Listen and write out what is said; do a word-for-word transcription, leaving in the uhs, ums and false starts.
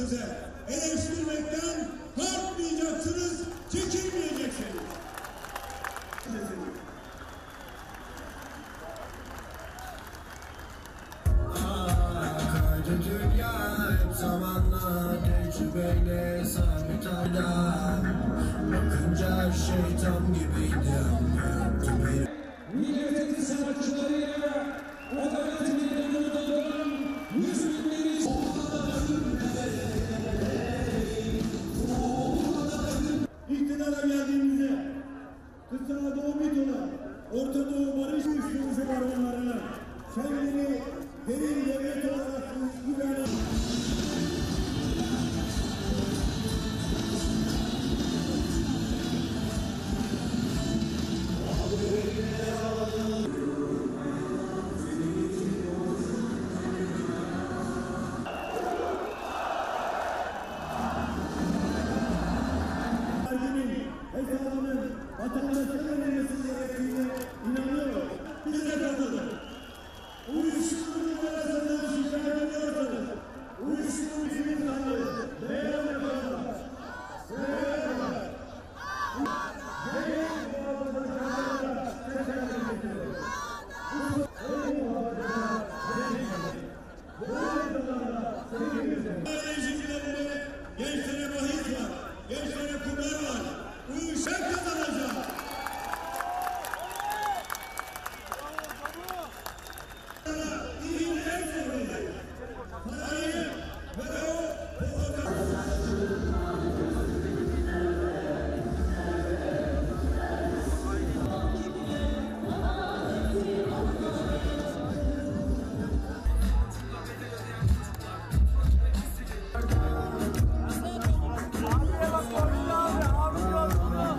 size. Eleştirmekten korkmayacaksınız, çekinmeyeceksiniz. Kaydı dünya hep zamanla, tecrübeyle sabit hala. Bakınca her şey tam gibiydi ama bir milletin sanatçılarıyla o da yönetmenlerini dolduran yüz binleri İktidara geldiğimizde Kısa Doğu Mito'na, Orta Doğu Barış Güçlüğümüzü varmalarına kendini derin devlet olarak ilan eden hesabının vatandaşa verilmesi gerektiğine inanıyorum. Biz de katıldık. Uyuşturucu arasından şikayet ediyorsanız, uyuşturucu insanları beyan yapıyorlar. Beyan gençlere bahis var, gençlere kumar var, uyuşak kazanacak.